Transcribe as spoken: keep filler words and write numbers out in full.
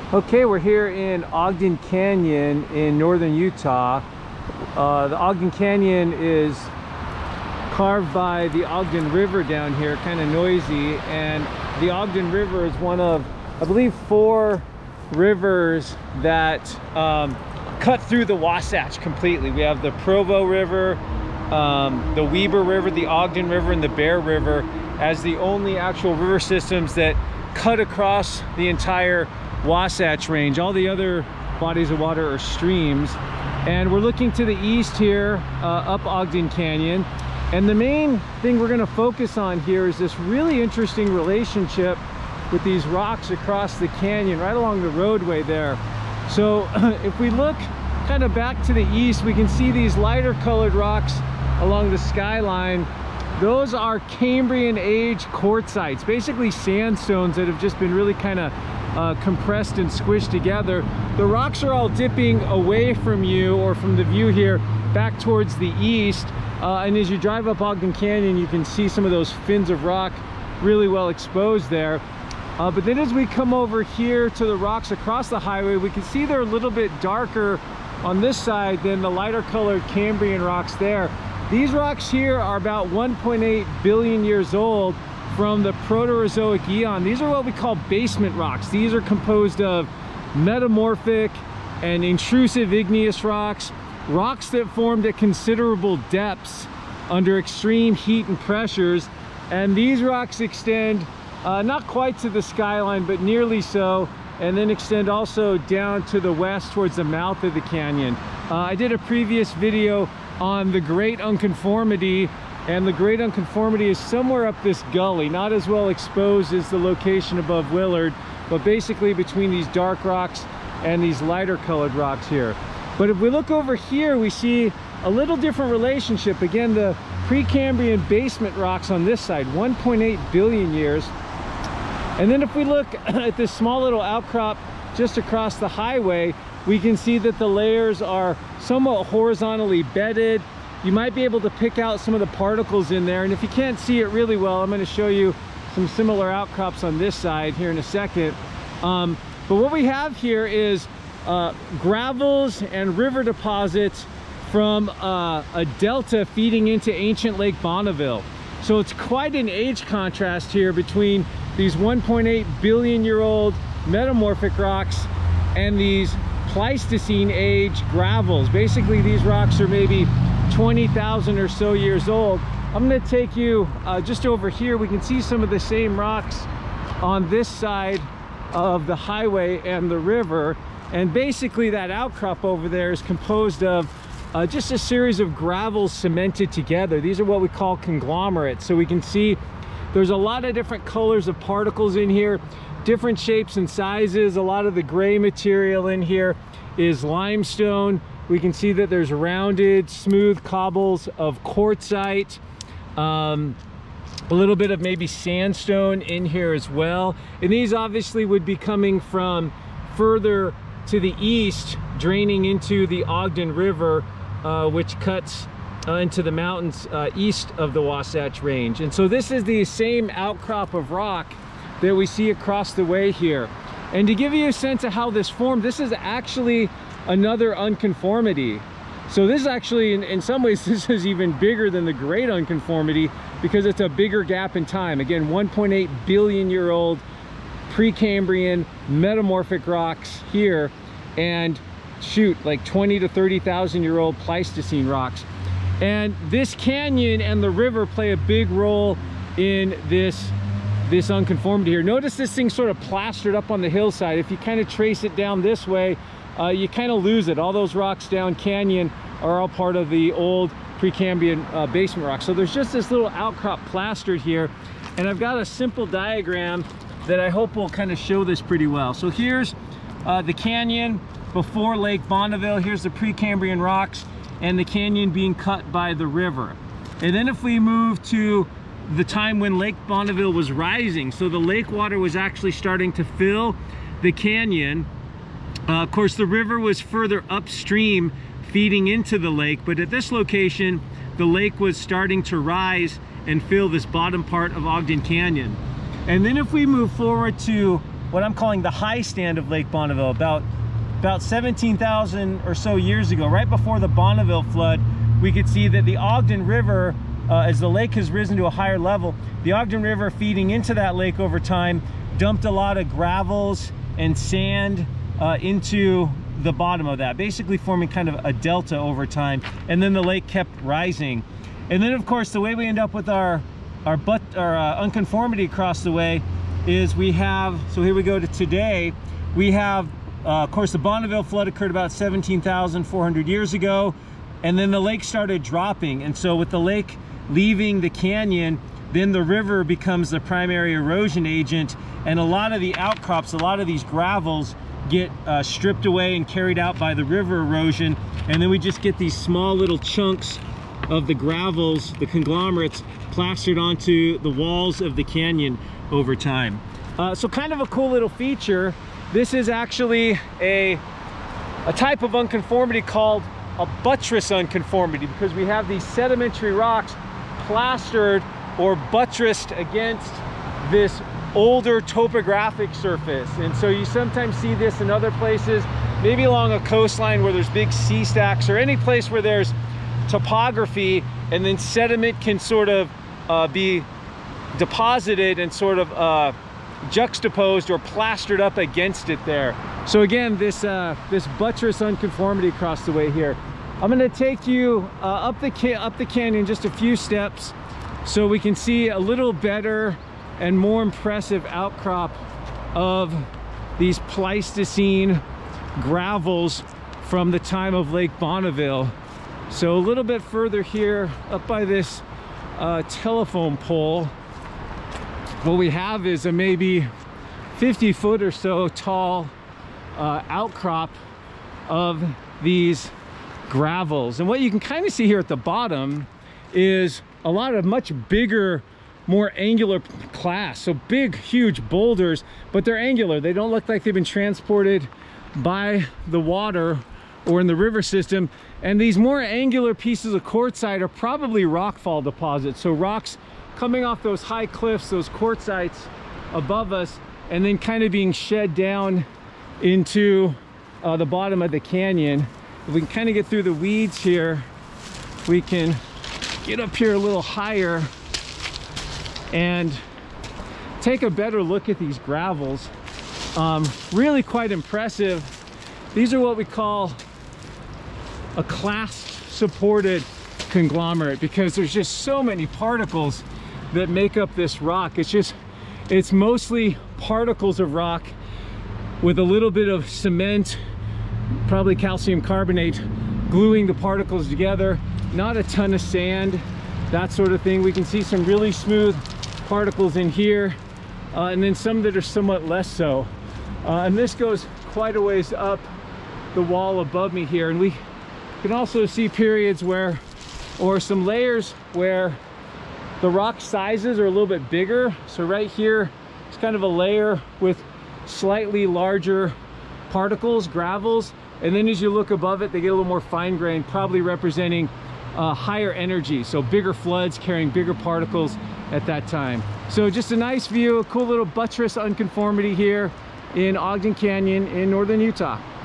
Okay, we're here in Ogden Canyon in northern Utah. Uh, the Ogden Canyon is carved by the Ogden River down here, kind of noisy, and the Ogden River is one of, I believe, four rivers that um, cut through the Wasatch completely. We have the Provo River, um, the Weber River, the Ogden River, and the Bear River as the only actual river systems that cut across the entire Wasatch Range. All the other bodies of water are streams, and we're looking to the east here, uh, up Ogden Canyon. And the main thing we're going to focus on here is this really interesting relationship with these rocks across the canyon, right along the roadway there. So if we look kind of back to the east, we can see these lighter colored rocks along the skyline. Those are Cambrian Age Quartzites, basically sandstones that have just been really kind of uh, compressed and squished together. The rocks are all dipping away from you, or from the view here, back towards the east. Uh, and as you drive up Ogden Canyon, you can see some of those fins of rock really well exposed there. Uh, but then as we come over here to the rocks across the highway, we can see they're a little bit darker on this side than the lighter colored Cambrian rocks there. These rocks here are about one point eight billion years old from the Proterozoic eon. These are what we call basement rocks. These are composed of metamorphic and intrusive igneous rocks, rocks that formed at considerable depths under extreme heat and pressures. And these rocks extend uh, not quite to the skyline, but nearly so, and then extend also down to the west towards the mouth of the canyon. Uh, I did a previous video on the Great Unconformity, and the Great Unconformity is somewhere up this gully, not as well exposed as the location above Willard, but basically between these dark rocks and these lighter colored rocks here. But if we look over here, we see a little different relationship. Again, the Precambrian basement rocks on this side, one point eight billion years. And then if we look at this small little outcrop just across the highway, we can see that the layers are somewhat horizontally bedded. You might be able to pick out some of the particles in there. And if you can't see it really well, I'm going to show you some similar outcrops on this side here in a second. Um, but what we have here is uh, gravels and river deposits from uh, a delta feeding into ancient Lake Bonneville. So it's quite an age contrast here between these one point eight billion year old metamorphic rocks and these Pleistocene age gravels. Basically, these rocks are maybe twenty thousand or so years old. I'm going to take you uh, just over here. We can see some of the same rocks on this side of the highway and the river. And basically that outcrop over there is composed of uh, just a series of gravels cemented together. These are what we call conglomerates. So we can see there's a lot of different colors of particles in here, different shapes and sizes. A lot of the gray material in here is limestone. We can see that there's rounded, smooth cobbles of quartzite. Um, a little bit of maybe sandstone in here as well. And these obviously would be coming from further to the east, draining into the Ogden River, uh, which cuts uh, into the mountains uh, east of the Wasatch Range. And so this is the same outcrop of rock that we see across the way here. And to give you a sense of how this formed, this is actually another unconformity. So this is actually, in, in some ways, this is even bigger than the Great Unconformity because it's a bigger gap in time. Again, one point eight billion year old Precambrian metamorphic rocks here, and shoot, like twenty to thirty thousand year old Pleistocene rocks. And this canyon and the river play a big role in this this unconformity here. Notice this thing sort of plastered up on the hillside. If you kind of trace it down this way, uh, you kind of lose it. All those rocks down canyon are all part of the old Precambrian uh, basement rock. So there's just this little outcrop plastered here, and I've got a simple diagram that I hope will kind of show this pretty well. So here's uh, the canyon before Lake Bonneville. Here's the Precambrian rocks and the canyon being cut by the river. And then if we move to the time when Lake Bonneville was rising, so the lake water was actually starting to fill the canyon. Uh, of course, the river was further upstream feeding into the lake, but at this location, the lake was starting to rise and fill this bottom part of Ogden Canyon. And then if we move forward to what I'm calling the high stand of Lake Bonneville, about about seventeen thousand or so years ago, right before the Bonneville flood. We could see that the Ogden River, uh, as the lake has risen to a higher level, the Ogden River feeding into that lake over time dumped a lot of gravels and sand uh, into the bottom of that, basically forming kind of a delta over time, and then the lake kept rising. And then of course the way we end up with our our but our uh, unconformity across the way is we have, so here we go to today, we have uh, of course the Bonneville flood occurred about seventeen thousand four hundred years ago, and then the lake started dropping, and so with the lake leaving the canyon, then the river becomes the primary erosion agent, and a lot of the outcrops, a lot of these gravels get uh, stripped away and carried out by the river erosion, and then we just get these small little chunks of the gravels, the conglomerates, plastered onto the walls of the canyon over time. Uh, so kind of a cool little feature. This is actually a, a type of unconformity called a buttress unconformity, because we have these sedimentary rocks plastered or buttressed against this older topographic surface. And so you sometimes see this in other places, maybe along a coastline where there's big sea stacks, or any place where there's topography and then sediment can sort of uh, be deposited and sort of uh, juxtaposed or plastered up against it there. So again, this uh, this buttress unconformity across the way here. I'm going to take you uh, up the ca up the canyon just a few steps so we can see a little better and more impressive outcrop of these Pleistocene gravels from the time of Lake Bonneville. So a little bit further here, up by this uh, telephone pole, what we have is a maybe fifty foot or so tall uh, outcrop of these gravels. And what you can kind of see here at the bottom is a lot of much bigger, more angular class. So big, huge boulders, but they're angular. They don't look like they've been transported by the water or in the river system. And these more angular pieces of quartzite are probably rockfall deposits. So rocks coming off those high cliffs, those quartzites above us, and then kind of being shed down into uh, the bottom of the canyon. If we can kind of get through the weeds here, we can get up here a little higher and take a better look at these gravels. Um, really quite impressive. These are what we call a class supported conglomerate, because there's just so many particles that make up this rock. It's just, it's mostly particles of rock with a little bit of cement, probably calcium carbonate, gluing the particles together. Not a ton of sand, that sort of thing. We can see some really smooth particles in here, uh, and then some that are somewhat less so. Uh, and this goes quite a ways up the wall above me here, and we can also see periods where, or some layers where the rock sizes are a little bit bigger. So right here, it's kind of a layer with slightly larger particles, gravels, and then as you look above it, they get a little more fine-grained, probably representing uh, higher energy, so bigger floods carrying bigger particles at that time. So just a nice view, a cool little buttress unconformity here in Ogden Canyon in northern Utah.